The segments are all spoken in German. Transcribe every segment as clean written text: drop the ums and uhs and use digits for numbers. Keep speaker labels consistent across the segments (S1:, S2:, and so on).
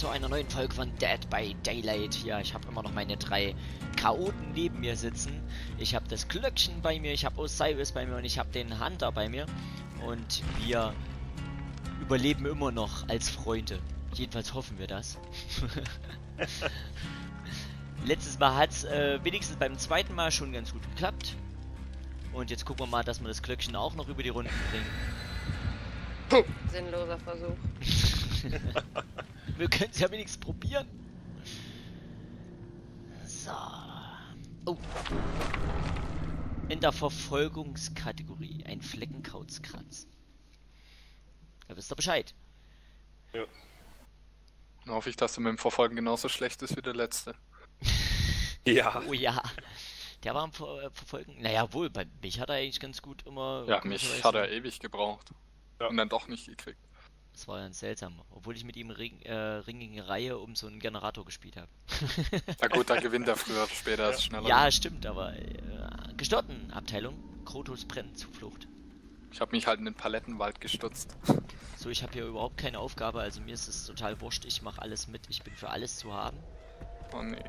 S1: zu einer neuen Folge von Dead by Daylight. Ja, ich habe immer noch meine 3 Chaoten neben mir sitzen. Ich habe das Glöckchen bei mir, ich habe Osiris bei mir und ich habe den Hunter bei mir. Und wir überleben immer noch als Freunde. Jedenfalls hoffen wir das. Letztes Mal hat es wenigstens beim zweiten Mal schon ganz gut geklappt. Und jetzt gucken wir mal, dass wir das Glöckchen auch noch über die Runden bringen.
S2: Sinnloser Versuch.
S1: Wir können es ja wenigstens probieren. So. Oh. In der Verfolgungskategorie ein Fleckenkautzkranz. Da wisst ihr Bescheid.
S3: Ja.
S4: Dann hoffe ich, dass du mit dem Verfolgen genauso schlecht ist wie der letzte.
S3: Ja.
S1: Oh ja. Der war am Verfolgen. Naja, wohl, bei mich hat er eigentlich ganz gut immer.
S4: Ja, mich hat er ewig gebraucht.
S3: Ja.
S4: Und dann doch nicht gekriegt.
S1: Das war ganz seltsam. Obwohl ich mit ihm Ring gegen Reihe um so einen Generator gespielt habe.
S4: Na gut, da gewinnt er früher oder später, ist schneller.
S1: Ja, stimmt, aber gestörten Abteilung. Krotos brennt Zuflucht.
S4: Ich habe mich halt in den Palettenwald gestürzt.
S1: So, ich habe hier überhaupt keine Aufgabe, also mir ist es total wurscht. Ich mache alles mit, ich bin für alles zu haben.
S4: Oh nee.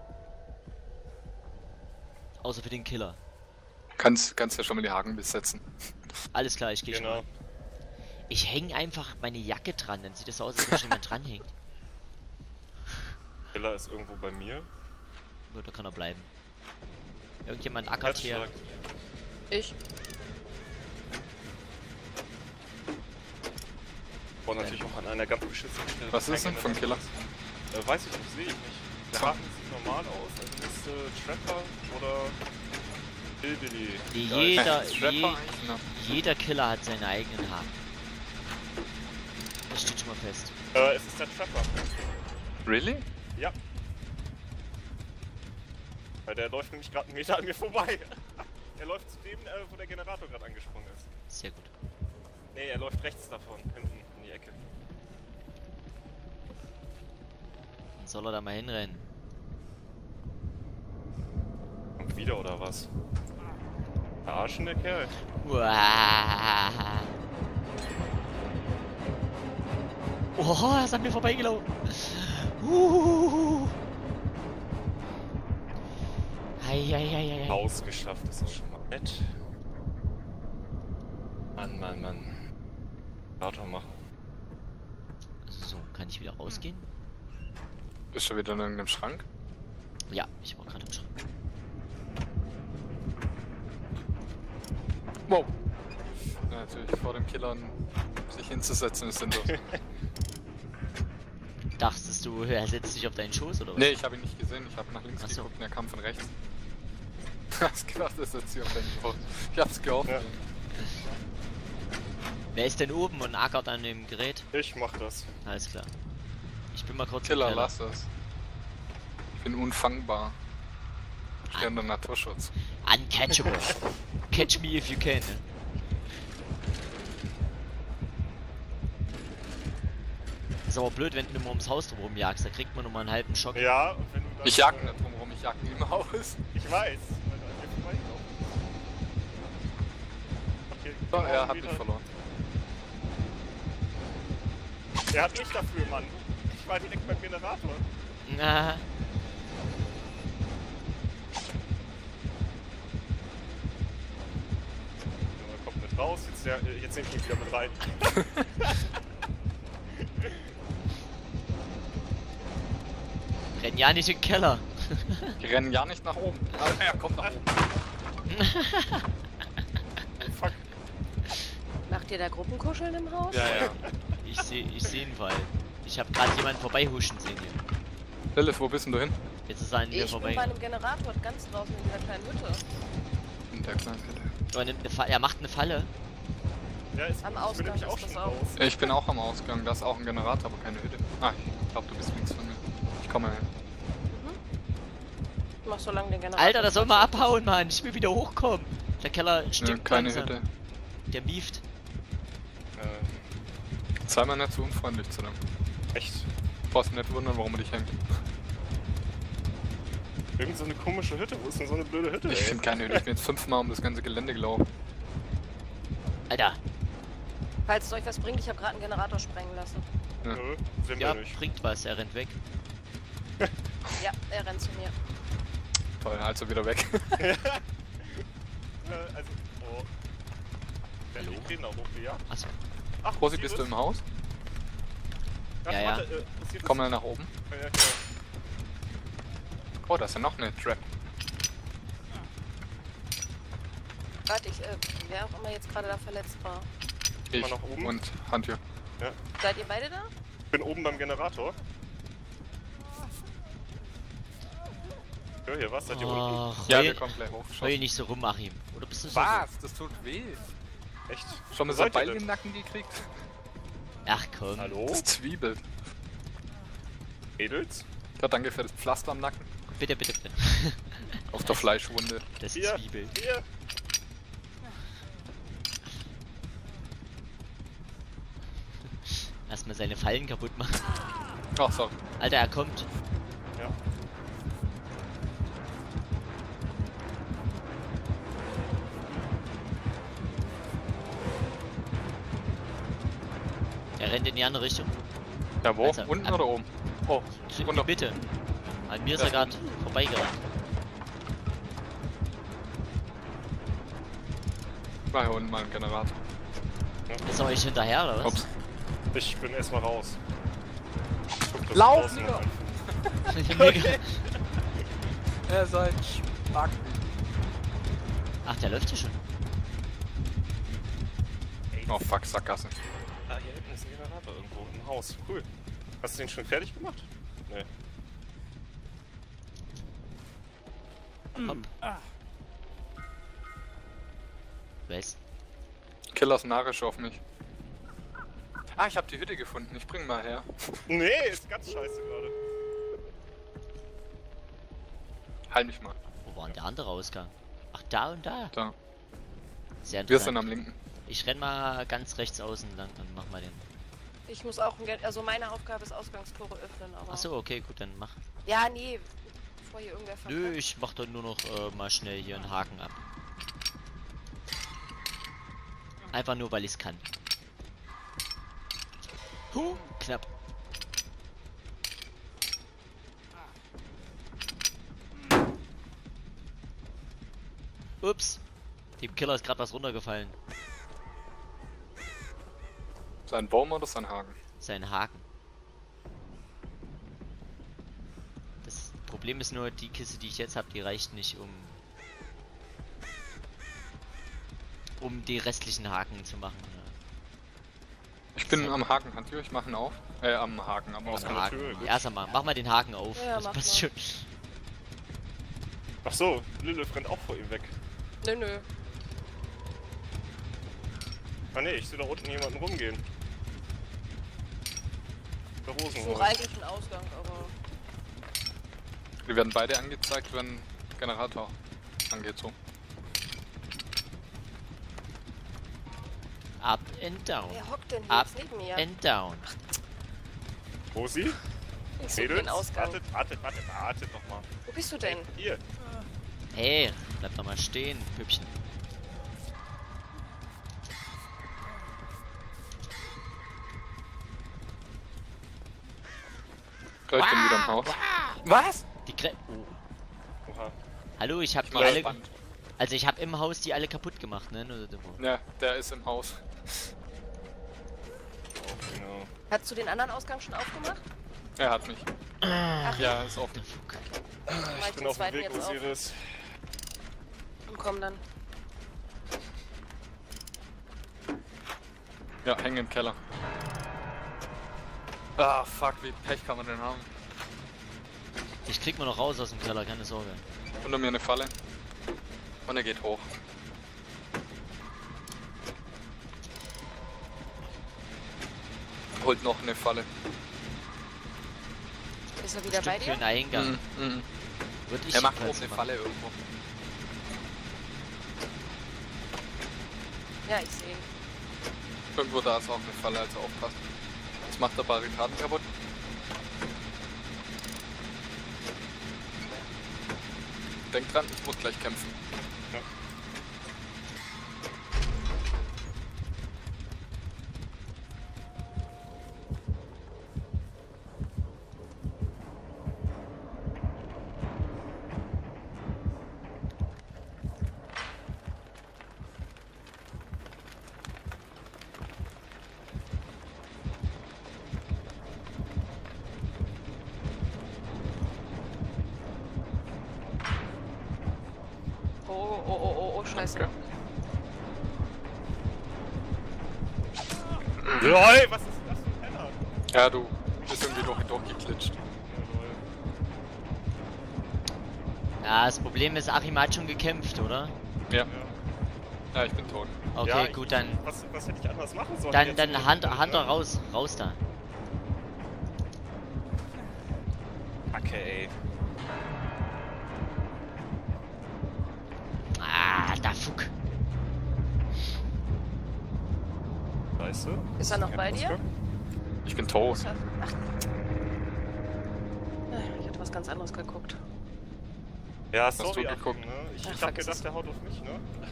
S1: Außer für den Killer.
S4: Kannst ja schon mal die Haken besetzen.
S1: Alles klar, ich gehe schon
S3: Genau.
S1: mal. Ich hänge einfach meine Jacke dran, dann sieht es aus, als wenn jemand dranhängt.
S3: Killer ist irgendwo bei mir.
S1: Gut, da kann er bleiben. Irgendjemand ackert hier.
S3: Herzschlag.
S2: Ich.
S3: Und natürlich auch an einer ganz beschissenen Stelle.
S4: Was ist denn von Killer?
S3: Weiß ich nicht, sehe ich nicht. Der Haken sieht normal aus, also müsste Trapper oder Hillbilly.
S1: Jeder Killer hat seine eigenen Haken. Das steht schon mal fest.
S3: Es ist der Trapper.
S4: Really?
S3: Ja. Weil der läuft nämlich gerade 1 Meter an mir vorbei. Er läuft zu dem, wo der Generator gerade angesprungen ist.
S1: Sehr gut.
S3: Nee, er läuft rechts davon, hinten in die Ecke.
S1: Dann soll er da mal hinrennen.
S3: Und wieder oder was? Verarschen der Kerl.
S1: Uah. Oh, er ist an mir vorbeigelaufen. Eieieiei.
S3: Ausgeschafft, das ist schon mal nett. Mann. Generator machen.
S1: So, kann ich wieder rausgehen?
S4: Bist du wieder in irgendeinem Schrank?
S1: Ja, ich war gerade im Schrank.
S4: Wow. Ja, natürlich vor dem Killer sich hinzusetzen ist sinnlos.
S1: Dachtest du, er setzt sich auf deinen Schoß oder was?
S4: Nee, ich habe ihn nicht gesehen, ich habe nach links
S1: Ach so.
S4: geguckt und er kam von rechts. Hast gedacht, er setzt sich auf deinen Schoß. Ich hab's gehofft.
S3: Ja.
S1: Wer ist denn oben und ackert an dem Gerät?
S3: Ich mach das.
S1: Alles klar. Ich bin mal kurz
S4: Killer,
S1: im
S4: lass das. Ich bin unfangbar. Ich stehe unter Naturschutz.
S1: Uncatchable. Catch me if you can. Ne? Ist aber blöd, wenn du nur ums Haus drumherum jagst, da kriegt man nur mal einen halben Schock.
S3: Ja, und wenn du dann...
S4: Ich jag nicht drumherum, ich jag nie im Haus.
S3: Ich weiß, weil du an mir vorbeigelaufen bist. Okay,
S4: So, er
S3: genau
S4: hat
S3: wieder.
S4: mich verloren.
S3: Er hat mich dafür, Mann. Ich war direkt beim Generator.
S1: Na,
S3: Er kommt mit raus, jetzt nehme ich ihn wieder mit rein.
S1: renn ja nicht in den Keller.
S4: Die rennen ja nicht nach oben. Aber er kommt nach oben.
S3: Oh, fuck.
S2: Macht ihr da Gruppenkuscheln im Haus?
S4: Ja.
S1: Ich seh ihn Fall. Ich habe gerade jemanden vorbeihuschen sehen hier.
S4: Lilith, wo bist denn du hin?
S1: Jetzt ist er an mir
S2: Ich bin
S1: vorbei.
S2: bei einem Generator ganz draußen in dieser kleinen Hütte.
S4: In der kleinen Hütte.
S1: Oh, er macht eine Falle.
S3: Ja, ist
S2: Am
S3: gut. Ich bin
S2: Ausgang
S3: nämlich
S2: ist
S3: auch
S2: das
S3: schon
S2: auch.
S3: raus.
S4: Ich bin auch am Ausgang, da ist auch ein Generator, aber keine Hütte. Ah, ich glaube, du bist links von mir. Ich komme her.
S2: Ich mach so lange den Generator.
S1: Alter, das soll mal abhauen, Mann. Ich will wieder hochkommen. Der Keller
S4: Nö,
S1: stimmt
S4: keine
S1: langsam.
S4: Hütte.
S1: Der mieft.
S4: Sei mal nicht so unfreundlich zu dem.
S3: Echt?
S4: Brauchst nicht wundern, warum er dich hängt.
S3: Irgend so eine komische Hütte. Wo ist denn so eine blöde Hütte?
S4: Ich finde keine Hütte, ich bin jetzt 5-mal um das ganze Gelände gelaufen.
S1: Alter.
S2: Falls es euch was bringt, ich habe gerade einen Generator sprengen lassen.
S3: Nö, sind
S1: Ja,
S3: wir nicht.
S1: bringt was, er rennt weg.
S2: Ja, er rennt zu mir.
S4: Toll, also wieder weg.
S3: Also, oh. Der
S1: Hallo?
S3: liegt noch hoch, ja?
S1: Achso.
S3: Ach,
S4: Rosi, bist du im Haus?
S1: Ja, ja.
S4: Komm mal nach oben.
S3: Ja, genau.
S4: Oh, da ist ja noch eine Trap.
S2: Warte, wer auch immer jetzt gerade da verletzt war.
S4: Ich
S3: Mal nach oben.
S4: und Handtür.
S2: Seid ihr beide da?
S3: Ich bin oben beim Generator. Hör hier was? Seid ihr unten?
S1: Ach,
S4: Ja,
S1: heul,
S4: wir kommen gleich hoch.
S1: heul nicht so rum, Achim. Oder bist du so?
S4: Was? Das tut weh.
S3: Echt?
S4: Schon mal
S3: Wo
S4: so einen
S3: seid ihr
S4: Ball
S3: denn?
S4: in den Nacken gekriegt?
S1: Ach komm.
S3: Hallo?
S4: Das zwiebelt.
S3: Mädels?
S4: Ja, danke für das Pflaster am Nacken.
S1: Bitte, bitte, bitte.
S4: Auf der Fleischwunde.
S1: Das
S3: Hier.
S1: Zwiebel.
S3: Hier!
S1: Erstmal seine Fallen kaputt machen.
S4: Ach, sorry.
S1: Alter, er kommt.
S3: Ja.
S1: Er rennt in die andere Richtung.
S4: Ja, wo?
S1: Also,
S4: Unten
S1: ab-
S4: oder oben? Oh,
S1: In die
S4: Wunder.
S1: Mitte. An mir ist
S4: Ja,
S1: er gerade vorbeigerannt.
S4: war hier unten mal ein Generator.
S1: Ist er euch hinterher, oder was?
S4: Ups.
S3: Ich bin erstmal raus. Ich guck, dass
S4: Lauf,
S3: draußen
S4: Digga!
S3: noch
S1: Mega.
S4: Er seid Spack.
S1: Ach, der läuft hier schon.
S4: Oh fuck, Sackgasse.
S3: Ah, hier hinten ist ein Generator irgendwo im Haus. Cool. Hast du den schon fertig gemacht? Nee.
S1: Hopp. Was?
S4: Killers Narisch auf mich. Ah, ich hab die Hütte gefunden. Ich bring mal her.
S3: Nee, ist ganz scheiße gerade.
S4: Halt mich mal.
S1: Wo war denn der andere Ausgang? Ach, da und da.
S4: Da.
S1: Sehr
S4: Wir sind
S1: interessant.
S4: am linken.
S1: Ich renn mal ganz rechts außen lang und mach mal den.
S2: Ich muss auch also meine Aufgabe ist Ausgangstore öffnen, aber...
S1: Achso, okay, gut, dann mach.
S2: Ja, nee, bevor hier irgendwer
S1: Nö,
S2: verkackt.
S1: ich mach dann nur noch mal schnell hier einen Haken ab. Einfach nur, weil ich's kann. Knapp. Ups. Dem Killer ist gerade was runtergefallen.
S4: Sein Baum oder sein Haken?
S1: Sein Haken. Das Problem ist nur, die Kiste, die ich jetzt habe, die reicht nicht, um die restlichen Haken zu machen.
S4: Ich bin am Haken, Handtür, ich mach ihn auf. Am Haken, am
S1: Ja.
S4: Ausgang.
S3: der
S1: Haken.
S3: Tür, gut.
S1: Erst einmal, mach mal den Haken auf.
S2: Ja,
S1: das
S2: mach
S1: passt
S2: mal.
S1: schon.
S3: Ach so, Lilith rennt auch vor ihm weg.
S2: Nö.
S3: Ah nee, ich sehe da unten jemanden rumgehen. Der
S2: Ich suche
S3: Rosenrohr.
S2: eigentlich einen Ausgang, aber...
S4: Die werden beide angezeigt, wenn Generator angeht so.
S1: Up and down.
S2: Wer hockt denn hier
S1: Up
S2: jetzt neben mir?
S1: and down.
S3: Rosi?
S2: Ich suche
S3: Mädels?
S2: den Ausgang.
S3: Wartet doch mal.
S2: Wo bist du denn?
S3: Hier.
S1: Hey, bleib doch mal stehen, Püppchen.
S4: Ich bin wieder im Haus. Was?
S1: Die oh.
S3: Oha.
S1: Hallo, ich hab
S4: Ich
S1: die
S4: mach
S1: alle.
S4: spannend.
S1: Also ich hab im Haus die alle kaputt gemacht, ne?
S4: Ja, der ist im Haus.
S3: Genau.
S2: Hast du den anderen Ausgang schon aufgemacht?
S4: Er hat mich.
S2: Ach,
S4: Ja, ist offen.
S2: dann mach
S3: Ich
S2: ich
S3: bin
S2: den
S3: auf dem
S2: zweiten
S3: Weg,
S2: jetzt auf.
S3: Osiris.
S2: Und komm dann.
S4: Ja, hängen im Keller. Ah, fuck, wie Pech kann man denn haben?
S1: Ich krieg mal noch raus aus dem Keller, keine Sorge.
S4: Unter mir eine Falle. Und er geht hoch. Holt noch eine Falle.
S2: Ist er wieder bei
S1: Stimmt, für
S2: dir?
S1: den Eingang.
S4: Mhm.
S1: Würde ich
S4: Er macht
S1: jedenfalls
S4: oben eine
S1: machen.
S4: Falle irgendwo.
S2: Ja, ich sehe ihn.
S4: Irgendwo da ist auch eine Falle, also aufpassen. Jetzt macht er Barrikaden kaputt. Denk dran, ich muss gleich kämpfen.
S3: Ja.
S2: oh, scheiße.
S4: Okay.
S3: LOL, was ist das für ein Penner?
S4: Ja, du bist irgendwie durchgeklitscht.
S3: Ja, lol.
S1: Ja, das Problem ist, Achim hat schon gekämpft, oder?
S4: Ja.
S3: Ja.
S4: Ja, ich bin tot.
S1: Okay,
S3: Ja,
S1: gut, dann
S3: Was hätte ich anders machen sollen?
S1: Dann,
S3: jetzt?
S1: dann Hunter raus da.
S3: Kacke, ey.
S1: Ah, da Fuck.
S3: Weißt du?
S2: Ist er noch bei dir?
S4: Ich bin tot.
S2: Ach. Ich hatte was ganz anderes geguckt.
S3: Ja,
S4: Hast
S3: sorry,
S4: du
S3: Achim,
S4: geguckt?
S3: ne? Ich
S2: Ach,
S3: hab
S2: vergiss
S3: gedacht,
S2: es.
S3: der haut auf mich, ne?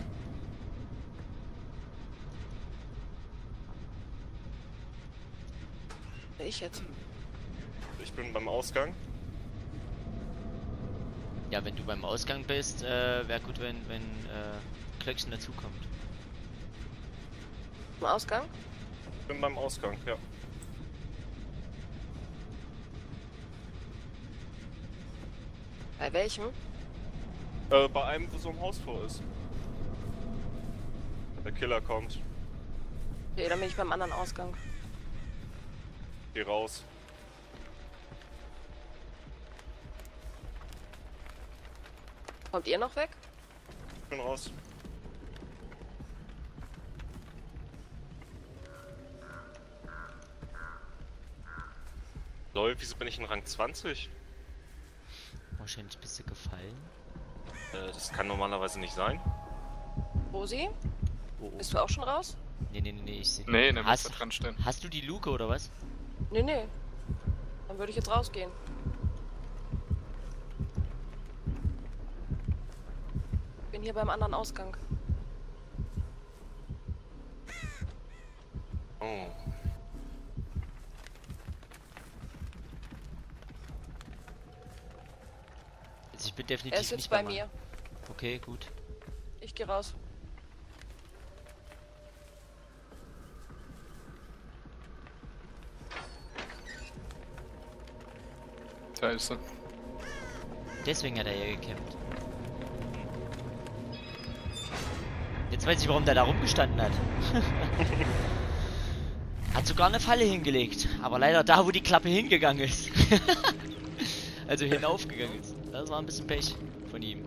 S2: Ich jetzt.
S3: Ich bin beim Ausgang.
S1: Ja, wenn du beim Ausgang bist, wäre gut, wenn Klöckchen dazukommt.
S2: Im Ausgang?
S3: Ich bin beim Ausgang, ja.
S2: Bei welchem?
S3: Bei einem, wo so ein Haustor ist. Der Killer kommt.
S2: Okay, dann bin ich beim anderen Ausgang.
S3: Geh raus.
S2: Kommt ihr noch weg?
S3: Ich bin raus. Lol, wieso bin ich in Rang 20?
S1: Wahrscheinlich bist du gefallen.
S3: Das kann normalerweise nicht sein.
S2: Rosi?
S1: Oh, oh.
S2: Bist du auch schon raus?
S1: Nee, ich sehe.
S4: Nee, der muss da
S1: Hast,
S4: dran stehen.
S1: hast du die Luke oder was?
S2: Nee. Dann würde ich jetzt rausgehen. Bin hier beim anderen Ausgang.
S3: Oh.
S1: Also ich bin definitiv
S2: Er ist jetzt
S1: nicht
S2: bei
S1: beim
S2: mir.
S1: Okay, gut.
S2: Ich gehe raus.
S4: Da ist er.
S1: Deswegen hat er ja gekämpft. Jetzt weiß ich, warum der da rumgestanden hat. Hat sogar eine Falle hingelegt. Aber leider da, wo die Klappe hingegangen ist. Also hinaufgegangen ist. Das war ein bisschen Pech von ihm.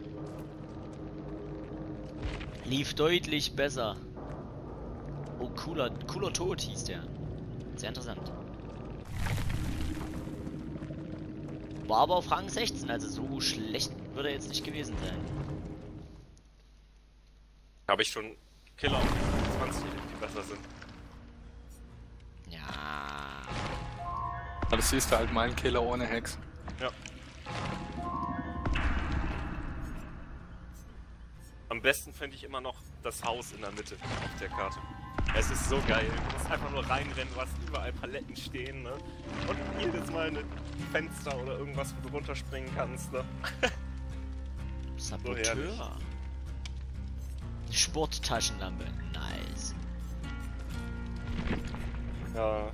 S1: Lief deutlich besser. Oh, cooler Tod hieß der. Sehr interessant. War aber auf Rang 16, also so schlecht würde er jetzt nicht gewesen sein.
S3: Habe ich schon Killer auf 20, die besser sind.
S1: Ja.
S4: Aber das siehst du halt mal, ein Killer ohne Hex.
S3: Ja. Am besten fände ich immer noch das Haus in der Mitte auf der Karte. Es ist so geil. Du musst einfach nur reinrennen, du hast überall Paletten stehen, ne? Und jedes Mal ein Fenster oder irgendwas, wo du runterspringen kannst, ne?
S1: Saboteur.
S3: herrlich.
S1: Sporttaschenlampe. Nice.
S3: Ja.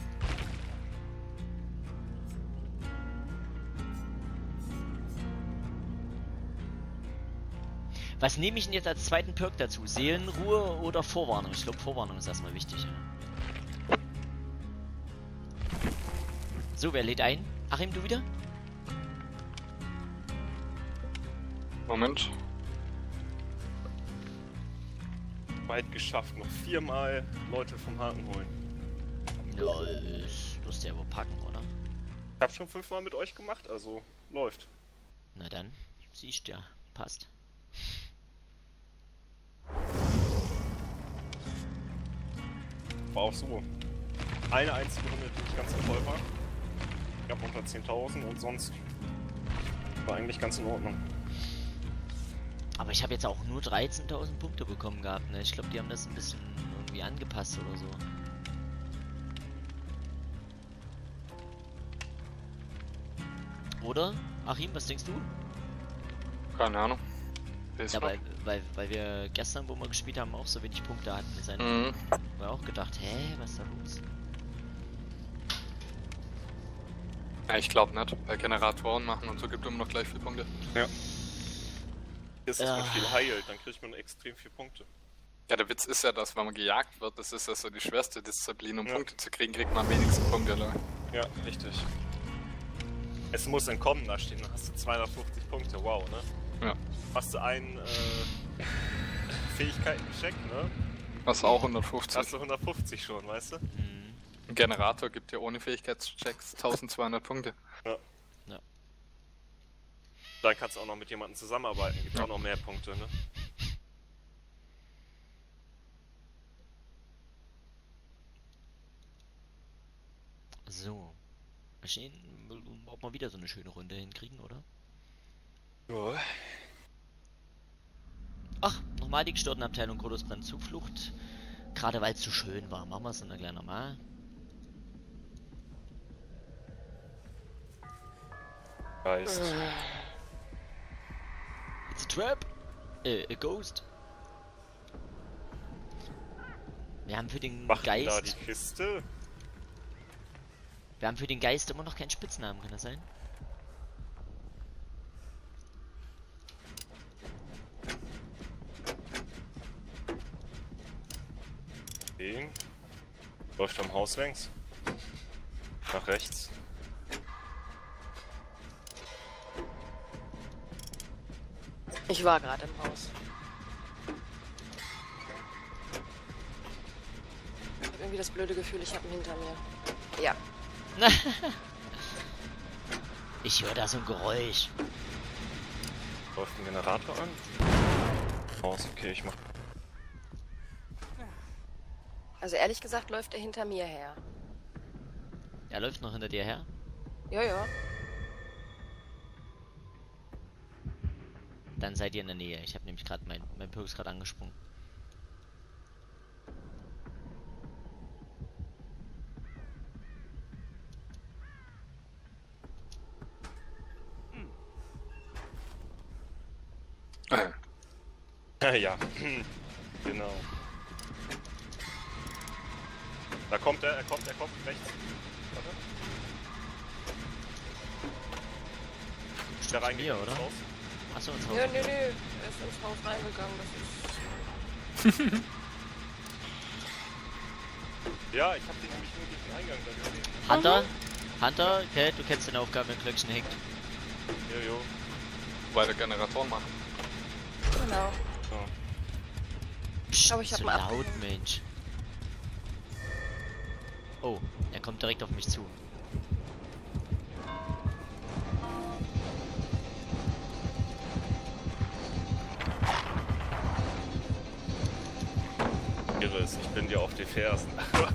S1: Was nehme ich denn jetzt als zweiten Perk dazu? Seelenruhe oder Vorwarnung? Ich glaube, Vorwarnung ist erstmal wichtig. Ja. So, wer lädt ein? Achim, du wieder?
S4: Moment.
S3: Weit geschafft. Noch 4-mal Leute vom Haken holen.
S1: Ja, das musst du ja wohl packen, oder?
S3: Ich hab schon 5-mal mit euch gemacht, also läuft.
S1: Na dann, siehst ja, passt.
S3: War auch so. Eine einzige Runde, die nicht ganz so voll war. Ich hab unter 10.000 und sonst war eigentlich ganz in Ordnung.
S1: Aber ich habe jetzt auch nur 13.000 Punkte bekommen gehabt, ne? Ich glaube, die haben das ein bisschen irgendwie angepasst oder so. Oder? Achim, was denkst du?
S4: Keine Ahnung.
S1: Ja, weil wir gestern, wo wir gespielt haben, auch so wenig Punkte hatten.
S4: Mhm.
S1: Wir auch gedacht, hä, was ist da los?
S4: Ja, ich glaube nicht. Weil Generatoren machen und so gibt immer noch gleich 4 Punkte.
S3: Ja. ist, dass man viel heilt, dann kriegt man extrem viele Punkte.
S4: Ja, der Witz ist ja, dass wenn man gejagt wird, das ist ja so die schwerste Disziplin, um Punkte zu kriegen, kriegt man am wenigsten Punkte. Oder?
S3: Ja, richtig. Es muss entkommen da stehen, dann hast du 250 Punkte, wow, ne?
S4: Ja.
S3: Hast du einen Fähigkeiten-Check, ne?
S4: Was auch 150.
S3: Hast du 150 schon, weißt du?
S4: Ein Generator gibt ja ohne Fähigkeitschecks 1200 Punkte.
S3: Ja.
S1: Ja.
S3: Dann kannst du auch noch mit jemandem zusammenarbeiten, gibt auch noch mehr Punkte, ne?
S1: So. Mal sehen, ob wir wieder so eine schöne Runde hinkriegen, oder?
S3: Ja.
S1: Ach, nochmal die gestörten Abteilung Kodosbrand Zuflucht. Gerade weil es so schön war. Machen wir es dann gleich nochmal.
S3: Geist.
S1: It's a trap. A ghost. Wir haben für den
S3: Macht da die
S1: Geist.
S3: Kiste?
S1: Wir haben für den Geist immer noch keinen Spitznamen, kann das sein?
S3: Den. Läuft am Haus längs. Nach rechts.
S2: Ich war gerade im Haus. Ich habe irgendwie das blöde Gefühl, ich habe ihn hinter mir. Ja.
S1: Ich höre da so ein Geräusch.
S3: Läuft ein Generator an. Haus, okay, ich mach.
S2: Also ehrlich gesagt läuft er hinter mir her.
S1: Er läuft noch hinter dir her.
S2: Ja, ja.
S1: Dann seid ihr in der Nähe. Ich habe nämlich gerade mein Purks gerade angesprungen.
S3: Ja, genau. Da kommt er kommt rechts. Warte. Ist der reingegangen
S1: oder?
S3: ins Haus?
S1: Achso, ins Haus.
S2: Nö, nö, nö. Er ist ins Haus reingegangen. Das ist...
S3: Ja, ich hab den nämlich nur durch den Eingang da gesehen.
S1: Hunter? Hunter? Okay, du kennst deine Aufgabe, wenn Klöckchen hängt.
S3: Jojo.
S4: Weil wir Generatoren machen.
S2: Genau.
S3: So.
S1: Psst,
S2: Aber ich hab
S1: so
S2: mal
S1: laut,
S2: abgeholt.
S1: Mensch. Oh, er kommt direkt auf mich zu.
S3: Iris, ich bin dir auf die Fersen.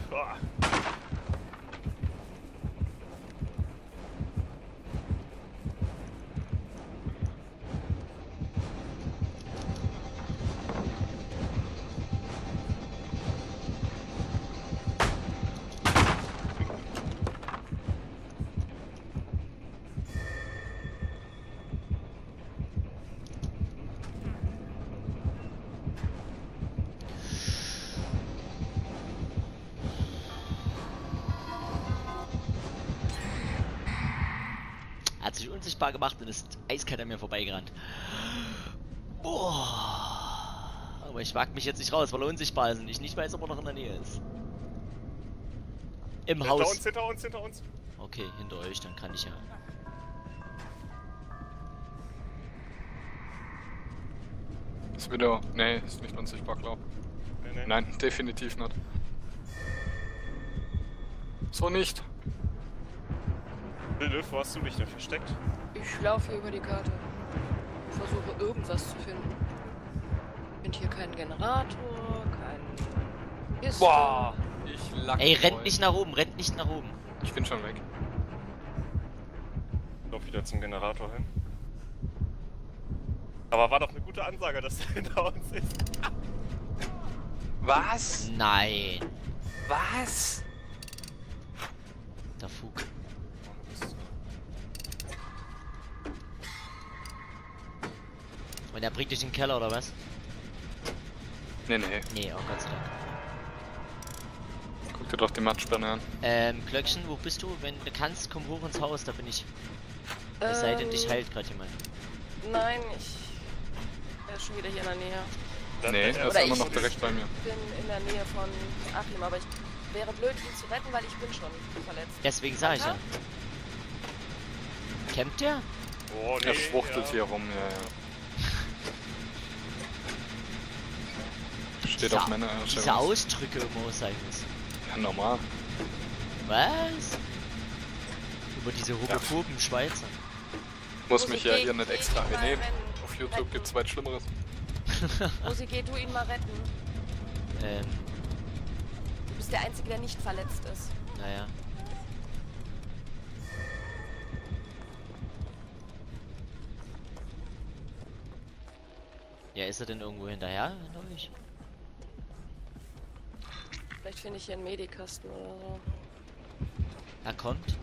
S1: Hat sich unsichtbar gemacht und ist eiskalt an mir vorbeigerannt. Boah. Aber ich wag mich jetzt nicht raus, weil er unsichtbar ist und ich nicht weiß, ob er noch in der Nähe ist. Im Haus.
S3: Hinter uns.
S1: Okay, hinter euch, dann kann ich ja.
S4: Ist wieder. Nee, ist nicht unsichtbar, glaub.
S3: Nee.
S4: Nein, definitiv nicht. So nicht.
S3: Lilith, wo hast du dich denn versteckt?
S2: Ich laufe über die Karte. Ich versuche irgendwas zu finden. Ich finde hier keinen Generator, keinen Kiste.
S4: Boah! Ich lack.
S1: Ey, rennt nicht nach oben, rennt nicht nach oben.
S4: Ich bin schon weg.
S3: Ich lauf wieder zum Generator hin. Aber war doch eine gute Ansage, dass der hinter uns ist.
S4: Was?
S1: Nein.
S4: Was?
S1: Der Fug. Und er bringt dich in den Keller, oder was?
S4: Nee, nee.
S1: Nee, oh Gott sei Dank.
S4: Guck dir doch die Matschbirne an.
S1: Klöckchen, wo bist du? Wenn du kannst, komm hoch ins Haus, da bin ich. Es sei denn, dich heilt gerade jemand.
S2: Nein, ich schon wieder hier in der Nähe.
S4: Nee, er ist
S2: Oder
S4: immer
S2: ich-
S4: noch direkt bei mir.
S2: Ich bin in der Nähe von Achim, aber ich wäre blöd, ihn zu retten, weil ich bin schon verletzt.
S1: Deswegen sage ich ja. Campt der?
S3: Oh, nee,
S4: Er schwuchtelt
S3: ja.
S4: hier rum, ja, ja. Steht
S1: Diese-
S4: auf meiner
S1: Diese
S4: Erstellung.
S1: Ausdrücke im Osiris.
S4: Ja, normal.
S1: Was? Über diese homophoben Schweizer.
S4: Muss
S2: Musi,
S4: mich ja
S2: geh-
S4: hier nicht
S2: geh
S4: extra
S2: ihn mal
S4: einnehmen.
S2: retten.
S4: Auf YouTube gibt's weit Schlimmeres.
S2: Musi, geh du ihn mal retten. Du bist der Einzige, der nicht verletzt ist.
S1: Naja. Ja, ist er denn irgendwo hinterher? Hinter euch?
S2: Vielleicht finde ich hier einen Medikasten oder so.
S1: Er kommt.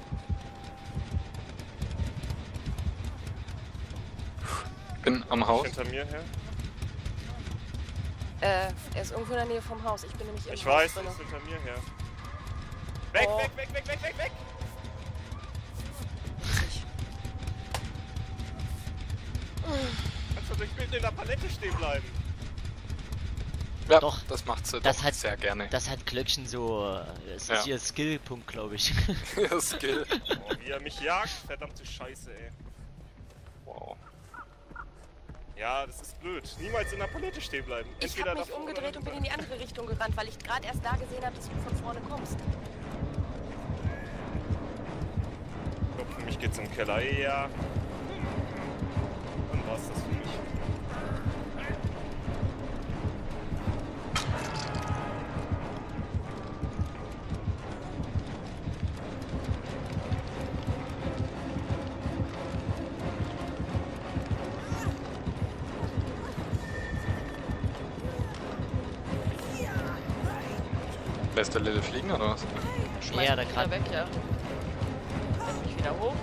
S4: Bin am Haus.
S3: Hinter mir her.
S2: Er ist irgendwo in der Nähe vom Haus. Ich bin nämlich im
S3: Ich
S2: Haus
S3: weiß, er
S2: drinne.
S3: ist hinter mir her. Weg,
S2: Oh.
S3: weg, weg, weg, weg, weg, weg! Kannst du durch Bild in der Palette stehen bleiben?
S4: Ja,
S1: Doch.
S4: das macht sie
S1: Das
S4: doch
S1: hat-
S4: sehr gerne.
S1: Das hat Klöckchen so. Es
S4: Ja.
S1: ist ihr Skillpunkt, glaube ich.
S4: Skill.
S3: Oh, wie er mich jagt, verdammte Scheiße, ey.
S4: Wow.
S3: Ja, das ist blöd. Niemals in der Palette stehen bleiben.
S2: Ich
S3: Entweder
S2: habe mich
S3: davor oder
S2: umgedreht und bin
S3: dahinter.
S2: in die andere Richtung gerannt, weil ich gerade erst da gesehen habe, dass du von vorne kommst.
S3: Ich glaub, für mich geht's im Keller, ja. Dann war's das für mich.
S4: Lässt der Lille fliegen oder was?
S2: Schmeiß
S1: Ja,
S2: mich
S1: da
S2: wieder
S1: kann-
S2: weg, ja. Setz mich wieder hoch.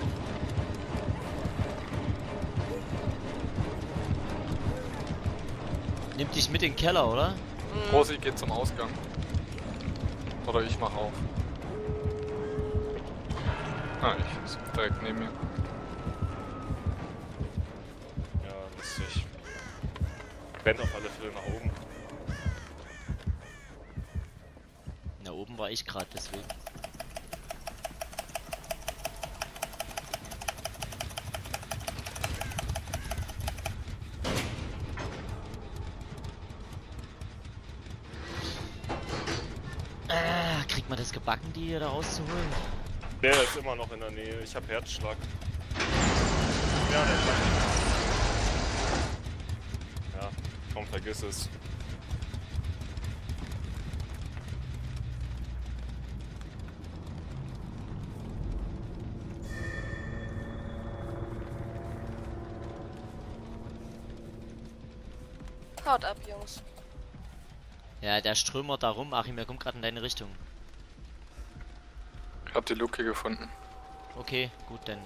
S1: Nimm dich mit in den Keller, oder?
S4: Rosi geht zum Ausgang. Oder ich mach auf. Ah, ich ist direkt neben mir.
S3: Ja, lustig. Rennt auf alle Fälle nach oben.
S1: Na, oben war ich gerade, deswegen. Kriegt man das gebacken, die hier da rauszuholen?
S3: Der ist immer noch in der Nähe. Ich hab Herzschlag. Ja, der Schlag. Ja, komm, vergiss es.
S2: Haut ab, Jungs.
S1: Ja, der strömert da rum. Achim, er kommt gerade in deine Richtung.
S4: Ich hab die Luke gefunden.
S1: Okay, gut, dann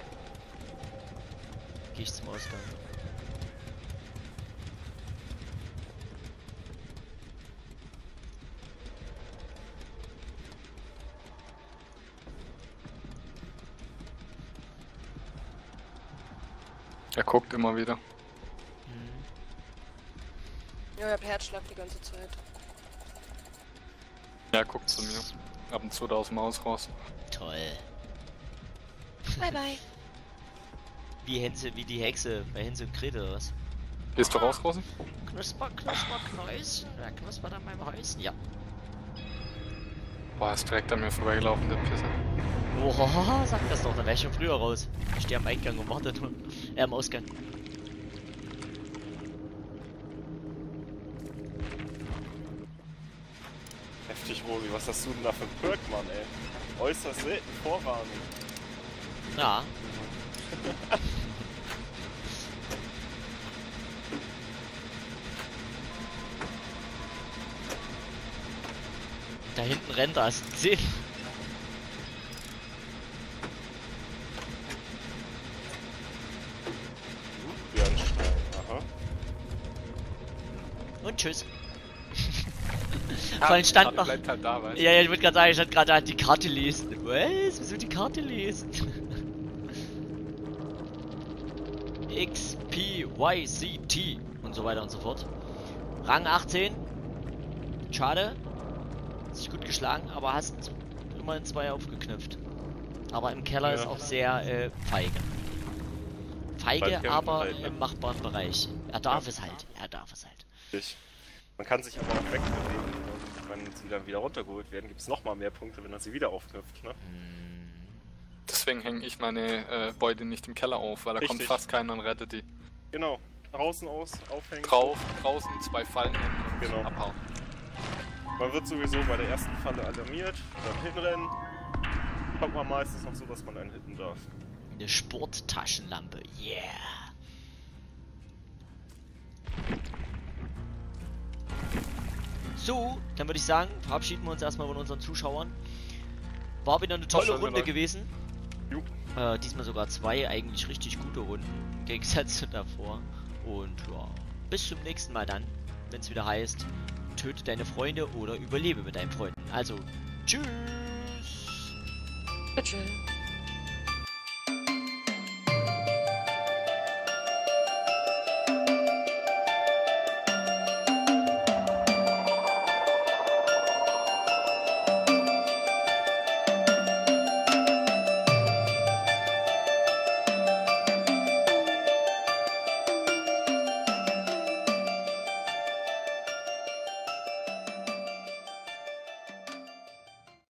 S1: gehe ich zum Ausgang.
S4: Er guckt immer wieder.
S2: Ja, ich hab Herzschlag die ganze Zeit.
S4: Ja, er guckt zu mir. Ab und zu da aus dem Haus raus.
S1: Toll.
S2: Bye, bye.
S1: Wie die Hexe bei Hänsel und Gretel oder was?
S4: Gehst du raus, Rosi?
S1: Knusper, knusper, Knäuschen. Wer knuspert an meinem Häuschen? Ja.
S4: Boah, er ist direkt an mir vorbeigelaufen, der Pisser.
S1: Oha, sag das doch, da wär ich schon früher raus. Ich stehe am Eingang und warte nur. Am Ausgang.
S3: Heftig, Rosi. Was hast du denn da für ein Perk, Mann, ey? Äußerst selten Vorwarnung.
S1: Ja. Da hinten rennt er, hast du gesehen?
S3: Bernstein, aha.
S1: Und tschüss. Vorhin stand noch.
S4: Bleibt halt da, weißt du?
S1: Ja, ich würde gerade sagen, ich hatte gerade die Karte lesen. Was? Wieso die Karte lesen? XP. PYCT und so weiter und so fort. Rang 18. Schade. Sich gut geschlagen, aber hast immerhin 2 aufgeknüpft. Aber im Keller ist auch sehr feige. Feige, aber
S3: halt, ne?
S1: im machbaren Bereich. Er darf es halt. Er darf es halt.
S3: Man kann sich aber auch wegbewegen und wenn sie dann wieder runtergeholt werden, gibt es nochmal mehr Punkte, wenn er sie wieder aufknüpft, ne?
S4: Deswegen hänge ich meine Beute nicht im Keller auf, weil da kommt
S3: Richtig.
S4: fast keiner und rettet die.
S3: Genau. Draußen aufhängen.
S4: Draußen 2 Fallen und
S3: Genau.
S4: abhauen.
S3: Man wird sowieso bei der ersten Falle alarmiert, dann hinrennen. Kommt man meistens noch so, dass man einen hitten darf.
S1: Eine Sporttaschenlampe. Yeah. So, dann würde ich sagen, verabschieden wir uns erstmal von unseren Zuschauern. War wieder eine tolle Runde gewesen.
S3: Jo.
S1: Diesmal sogar 2 eigentlich richtig gute Runden. Im Gegensatz zu davor. Und ja, bis zum nächsten Mal dann, wenn es wieder heißt, töte deine Freunde oder überlebe mit deinen Freunden. Also, tschüss!
S2: Tschüss.